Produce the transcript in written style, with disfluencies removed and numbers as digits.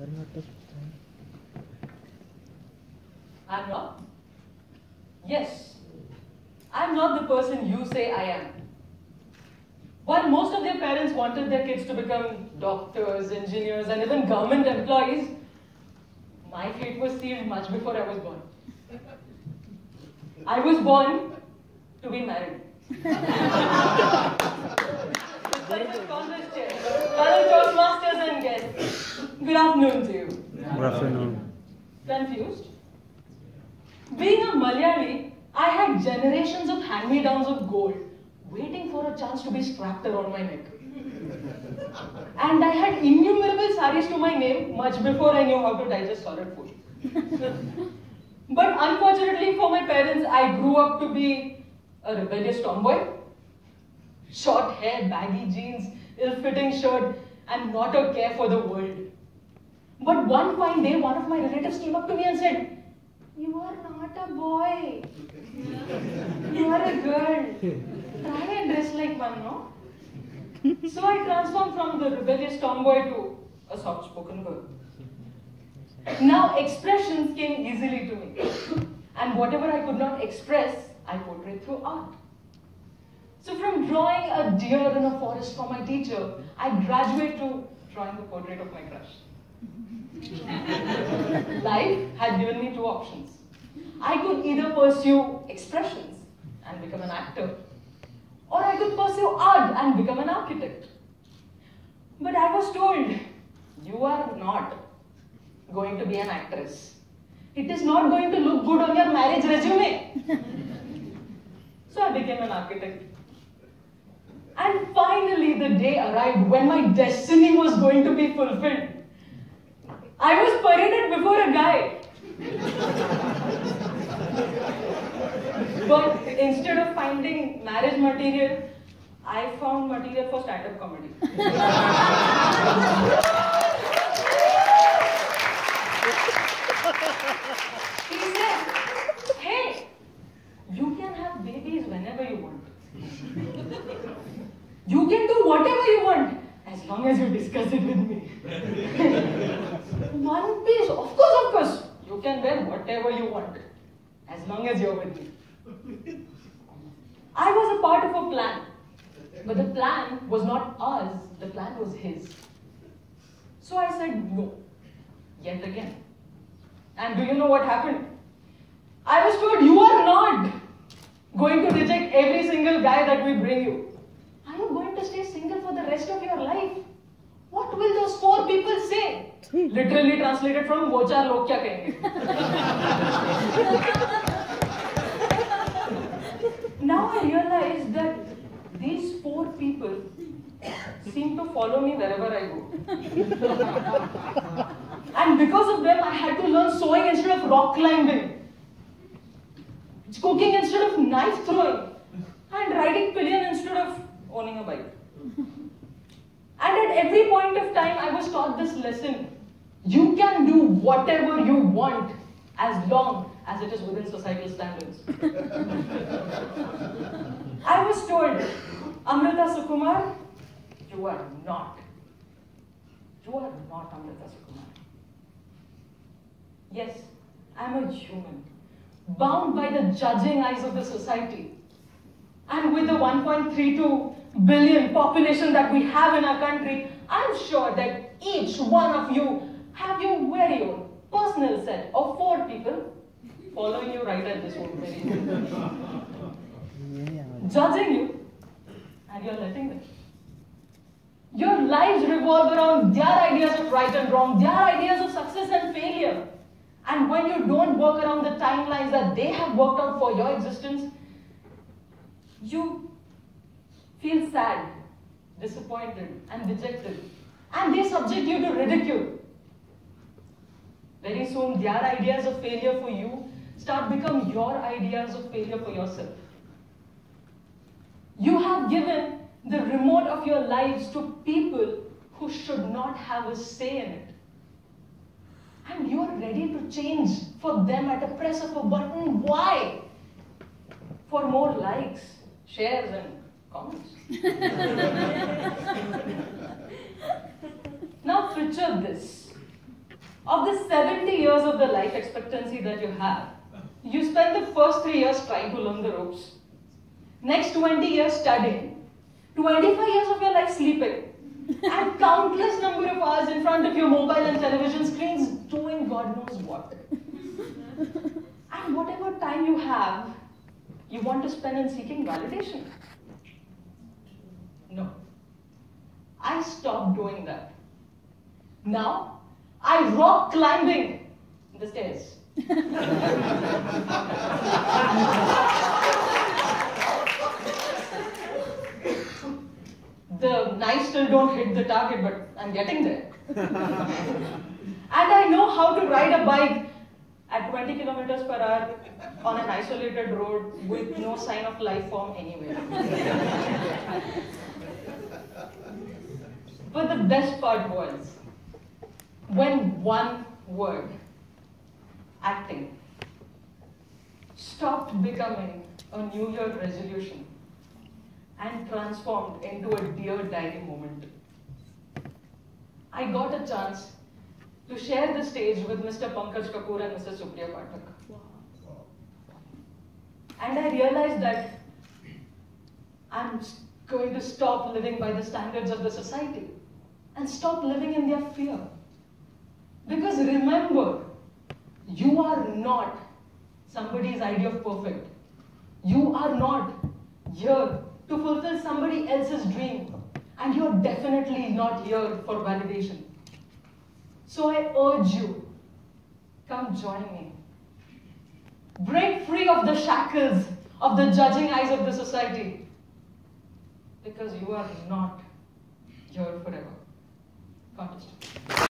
I'm not? Yes. I'm not the person you say I am. While most of their parents wanted their kids to become doctors, engineers, and even government employees, my fate was sealed much before I was born. I was born to be married. Congress chair, fellow Toastmasters and guests, good afternoon to you. Good afternoon. Confused? Being a Malayali, I had generations of hand-me-downs of gold waiting for a chance to be strapped around my neck. And I had innumerable saris to my name much before I knew how to digest solid food. But unfortunately for my parents, I grew up to be a rebellious tomboy. Short hair, baggy jeans, ill-fitting shirt, and not a care for the world. But one fine day, one of my relatives came up to me and said, "You are not a boy. You are a girl. Try and dress like one, no?" So I transformed from the rebellious tomboy to a soft-spoken girl. Now expressions came easily to me. And whatever I could not express, I portrayed through art. So from drawing a deer in a forest for my teacher, I graduated to drawing the portrait of my crush. Life had given me two options. I could either pursue expressions and become an actor, or I could pursue art and become an architect. But I was told, you are not going to be an actress. It is not going to look good on your marriage resume. So I became an architect. And finally the day arrived when my destiny was going to be fulfilled. I was paraded before a guy. But instead of finding marriage material, I found material for stand-up comedy. He said, "Hey, you can have babies whenever you want. You can do whatever you want, as long as you discuss it with me." One Piece, of course, you can wear whatever you want, as long as you're with me. I was a part of a plan, but the plan was not ours, the plan was his. So I said no, yet again. And do you know what happened? I was told, you are not going to reject every single guy that we bring you. Are you going to stay single for the rest of your life? What will those four people say? Literally translated from "वो चार लोग क्या कहेंगे?" Now I realize that these four people seem to follow me wherever I go. And because of them, I had to learn sewing instead of rock climbing, cooking instead of knife throwing, and riding pillion instead of owning a bike. And at every point of time, I was taught this lesson. You can do whatever you want as long as it is within societal standards. I was told, Amrita Sukumar, you are not. You are not Amrita Sukumar. Yes, I'm a human, bound by the judging eyes of the society. And with the 1.32 billion population that we have in our country, I'm sure that each one of you have your very own personal set of four people following you right at this very moment. Judging you, and you're letting them. Your lives revolve around their ideas of right and wrong, their ideas of success and failure. And when you don't work around the timelines that they have worked out for your existence, you feel sad, disappointed, and dejected. And they subject you to ridicule. Very soon, their ideas of failure for you start becoming your ideas of failure for yourself. You have given the remote of your lives to people who should not have a say in it. And you are ready to change for them at a press of a button. Why? For more likes, shares, and comments. Now picture this. Of the 70 years of the life expectancy that you have, you spend the first 3 years trying to learn the ropes. Next 20 years studying, 25 years of your life sleeping, and countless number of hours in front of your mobile and television screens doing God knows what. And whatever time you have, you want to spend in seeking validation. No. I stopped doing that. Now, I rock climbing the stairs. The knives still don't hit the target, but I'm getting there. And I know how to ride a bike at 20 kilometers per hour on an isolated road with no sign of life form anywhere. But the best part was when one word, acting, stopped becoming a New Year resolution and transformed into a Dear Diary moment. I got a chance to share the stage with Mr. Pankaj Kapoor and Mr. Supriya Pathak. And I realized that I'm going to stop living by the standards of the society and stop living in their fear. Because remember, you are not somebody's idea of perfect. You are not here to fulfill somebody else's dream. And you're definitely not here for validation. So I urge you, come join me. Break free of the shackles of the judging eyes of the society. Because you are not here forever. Contest.